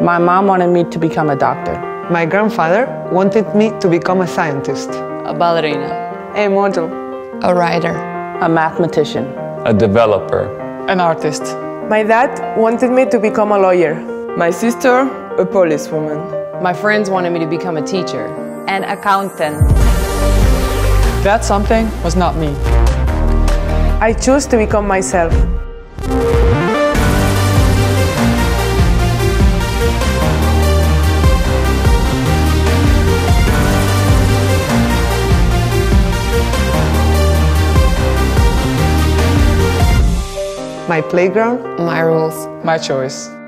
My mom wanted me to become a doctor. My grandfather wanted me to become a scientist. A ballerina. A model. A writer. A mathematician. A developer. An artist. My dad wanted me to become a lawyer. My sister, a policewoman. My friends wanted me to become a teacher. An accountant. That something was not me. I chose to become myself. My playground. My rules. My choice.